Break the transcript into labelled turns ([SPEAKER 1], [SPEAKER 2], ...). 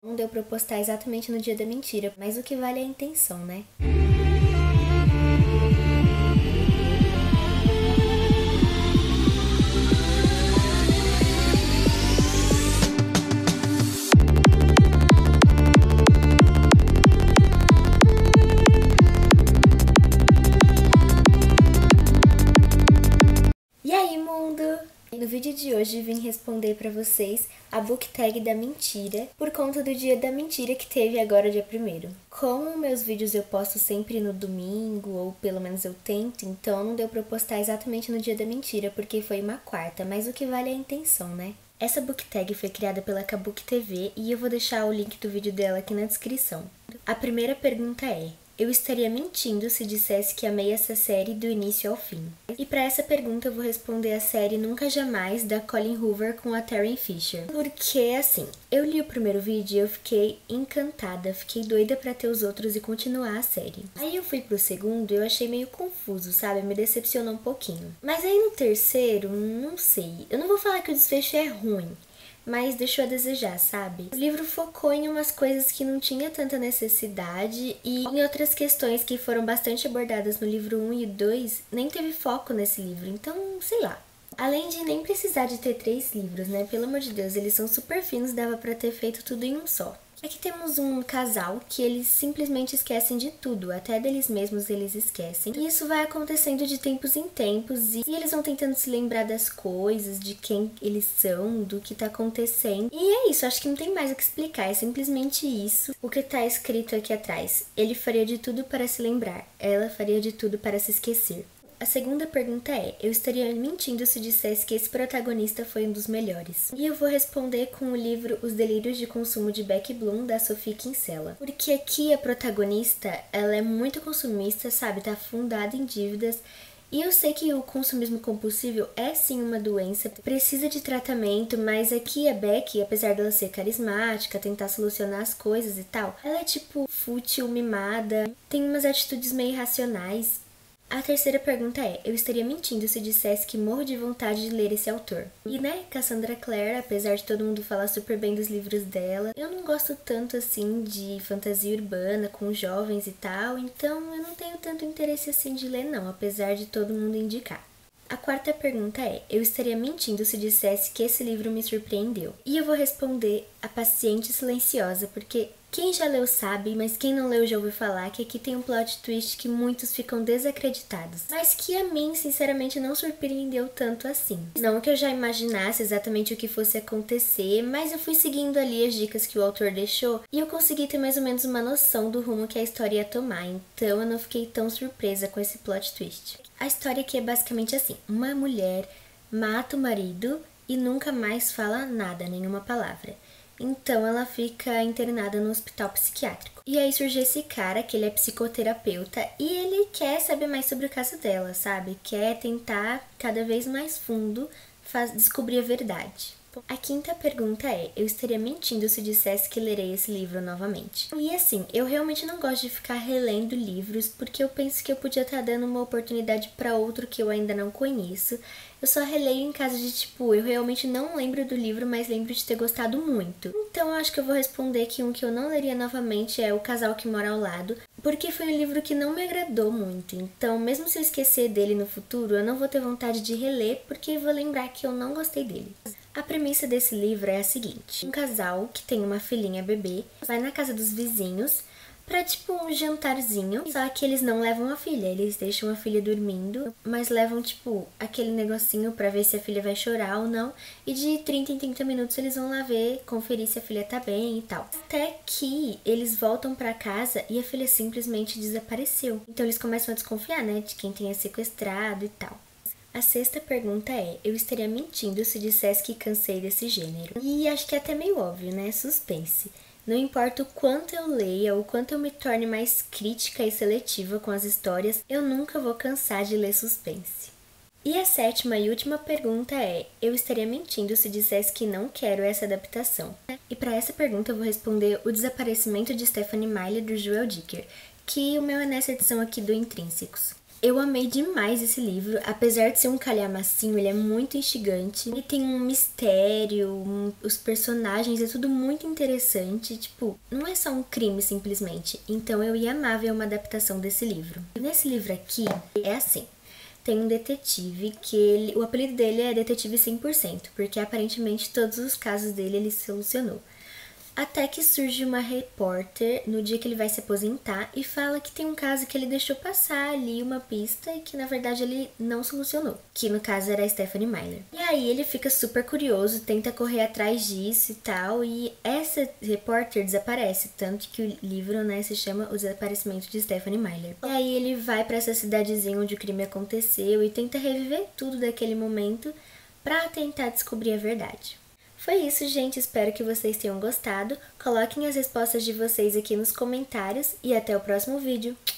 [SPEAKER 1] Não deu pra eu postar exatamente no dia da mentira, mas o que vale é a intenção, né? E aí, mundo? No vídeo de hoje vim responder pra vocês a book tag da mentira por conta do dia da mentira que teve agora dia 1º. Como meus vídeos eu posto sempre no domingo, ou pelo menos eu tento, então não deu pra eu postar exatamente no dia da mentira porque foi uma quarta, mas o que vale é a intenção, né? Essa book tag foi criada pela Kabuki TV e eu vou deixar o link do vídeo dela aqui na descrição. A primeira pergunta é: eu estaria mentindo se dissesse que amei essa série do início ao fim? E para essa pergunta eu vou responder a série Nunca Jamais, da Colleen Hoover com a Taryn Fisher. Porque, assim, eu li o primeiro vídeo e eu fiquei encantada, fiquei doida pra ter os outros e continuar a série. Aí eu fui pro segundo e eu achei meio confuso, sabe? Me decepcionou um pouquinho. Mas aí no terceiro, não sei. Eu não vou falar que o desfecho é ruim, mas deixou a desejar, sabe? O livro focou em umas coisas que não tinha tanta necessidade e em outras questões que foram bastante abordadas no livro 1 e 2, nem teve foco nesse livro, então, sei lá. Além de nem precisar de ter 3 livros, né? Pelo amor de Deus, eles são super finos, dava pra ter feito tudo em um só. Aqui temos um casal que eles simplesmente esquecem de tudo, até deles mesmos eles esquecem. E isso vai acontecendo de tempos em tempos e eles vão tentando se lembrar das coisas, de quem eles são, do que tá acontecendo. E é isso, acho que não tem mais o que explicar, é simplesmente isso. O que tá escrito aqui atrás: ele faria de tudo para se lembrar, ela faria de tudo para se esquecer. A segunda pergunta é: eu estaria mentindo se dissesse que esse protagonista foi um dos melhores? E eu vou responder com o livro Os Delírios de Consumo de Becky Bloom, da Sophie Kinsella. Porque aqui a protagonista, ela é muito consumista, sabe? Tá afundada em dívidas. E eu sei que o consumismo compulsivo é sim uma doença, precisa de tratamento, mas aqui a Becky, apesar dela ser carismática, tentar solucionar as coisas e tal, ela é tipo fútil, mimada, tem umas atitudes meio irracionais. A terceira pergunta é: eu estaria mentindo se dissesse que morro de vontade de ler esse autor? E né, Cassandra Clare, apesar de todo mundo falar super bem dos livros dela, eu não gosto tanto assim de fantasia urbana com jovens e tal, então eu não tenho tanto interesse assim de ler não, apesar de todo mundo indicar. A quarta pergunta é: eu estaria mentindo se dissesse que esse livro me surpreendeu? E eu vou responder A Paciente Silenciosa, porque quem já leu sabe, mas quem não leu já ouviu falar que aqui tem um plot twist que muitos ficam desacreditados, mas que a mim, sinceramente, não surpreendeu tanto assim. Não que eu já imaginasse exatamente o que fosse acontecer, mas eu fui seguindo ali as dicas que o autor deixou e eu consegui ter mais ou menos uma noção do rumo que a história ia tomar, então eu não fiquei tão surpresa com esse plot twist. A história aqui é basicamente assim: uma mulher mata o marido e nunca mais fala nada, nenhuma palavra. Então ela fica internada no hospital psiquiátrico. E aí surge esse cara, que ele é psicoterapeuta, e ele quer saber mais sobre o caso dela, sabe? Quer tentar cada vez mais fundo descobrir a verdade. A quinta pergunta é: eu estaria mentindo se dissesse que lerei esse livro novamente? E assim, eu realmente não gosto de ficar relendo livros, porque eu penso que eu podia estar dando uma oportunidade para outro que eu ainda não conheço. Eu só releio em caso de tipo, eu realmente não lembro do livro, mas lembro de ter gostado muito. Então eu acho que eu vou responder que um que eu não leria novamente é O Casal que Mora ao Lado, porque foi um livro que não me agradou muito. Então, mesmo se eu esquecer dele no futuro, eu não vou ter vontade de reler, porque vou lembrar que eu não gostei dele. A premissa desse livro é a seguinte: um casal que tem uma filhinha bebê vai na casa dos vizinhos pra tipo um jantarzinho, só que eles não levam a filha, eles deixam a filha dormindo, mas levam tipo aquele negocinho pra ver se a filha vai chorar ou não, e de 30 em 30 minutos eles vão lá ver, conferir se a filha tá bem e tal. Até que eles voltam pra casa e a filha simplesmente desapareceu. Então eles começam a desconfiar, né, de quem tenha sequestrado e tal. A sexta pergunta é: eu estaria mentindo se dissesse que cansei desse gênero? E acho que é até meio óbvio, né? Suspense. Não importa o quanto eu leia, o quanto eu me torne mais crítica e seletiva com as histórias, eu nunca vou cansar de ler suspense. E a sétima e última pergunta é: eu estaria mentindo se dissesse que não quero essa adaptação? E para essa pergunta eu vou responder O Desaparecimento de Stephanie Meyer, do Joel Dicker, que o meu é nessa edição aqui do Intrínsecos. Eu amei demais esse livro, apesar de ser um calhamacinho, ele é muito instigante. Ele tem um mistério, os personagens, é tudo muito interessante, tipo, não é só um crime simplesmente. Então eu ia amar ver uma adaptação desse livro. E nesse livro aqui, é assim, tem um detetive que o apelido dele é Detetive 100%, porque aparentemente todos os casos dele ele solucionou. Até que surge uma repórter no dia que ele vai se aposentar e fala que tem um caso que ele deixou passar ali uma pista e que na verdade ele não solucionou, que no caso era a Stephenie Meyer. E aí ele fica super curioso, tenta correr atrás disso e tal, e essa repórter desaparece, tanto que o livro, né, se chama O Desaparecimento de Stephenie Meyer. E aí ele vai para essa cidadezinha onde o crime aconteceu e tenta reviver tudo daquele momento para tentar descobrir a verdade. Foi isso, gente. Espero que vocês tenham gostado. Coloquem as respostas de vocês aqui nos comentários e até o próximo vídeo.